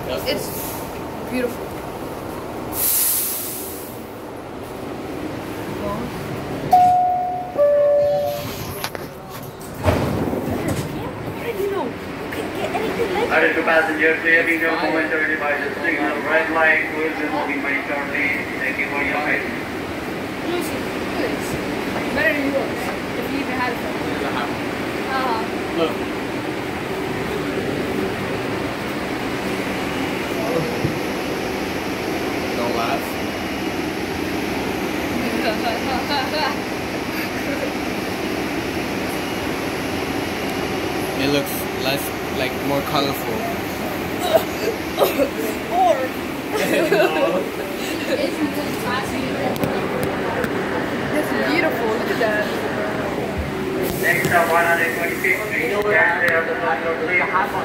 It's beautiful. Other two passengers, there be no momentary devices. Signal red light, cruising will be made shortly. Thank you for your patience. Lucy, please. Better than yours, if you even had it. Look. Don't laugh. It looks less, like, more colorful. Or. It's beautiful. Look at that. Next up, 126 feet. Stand there, the number, please.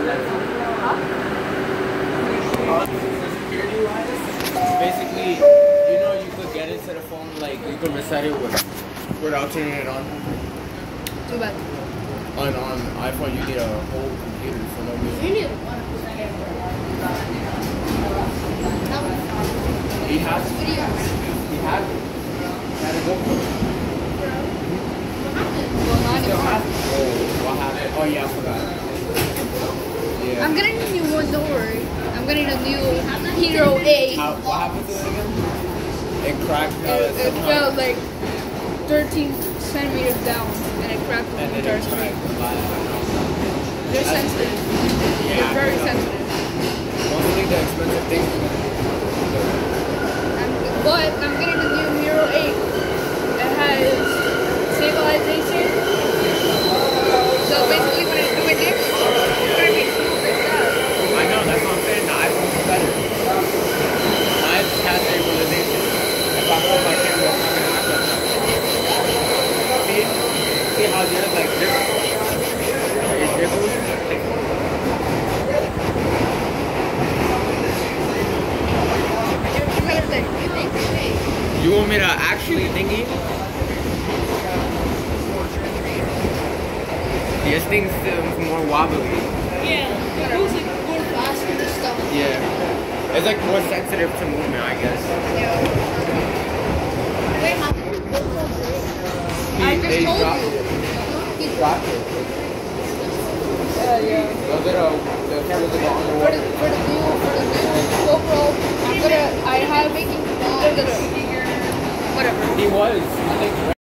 Basically, you could get into the phone, like, you could reset it without turning it on. Too bad. On iPhone, you need a whole computer for no reason. You need one. He has it. He has it. He had a GoPro. Well, not Still anymore. has it. Oh, what happened? Oh, yeah, I forgot. Yeah. I'm getting a new one, don't worry. I'm getting a new Hero 8. What happened to it again? It cracked. It fell like 13 centimeters down and it cracked the And then entire it screen. cracked. They're sensitive. They're very sensitive. Mostly the expensive things. But I'm getting a new Hero 8. It has stabilization. So basically when it's doing this, it's going to be super fast. I know, that's what I'm saying. The iPhone's better. Mine has stabilization. If I hold my camera, it's not going to act like that. See how yours like dribbles? It dribbles? You want me to actually thingy? This thing seems more wobbly. Yeah, it goes like more faster and stuff. Yeah. It's like more sensitive to movement, I guess. Yeah. I just told dropped you. it. Dropped it. Yeah. The cameras that go For the new GoPro, I have making whatever. He was. I think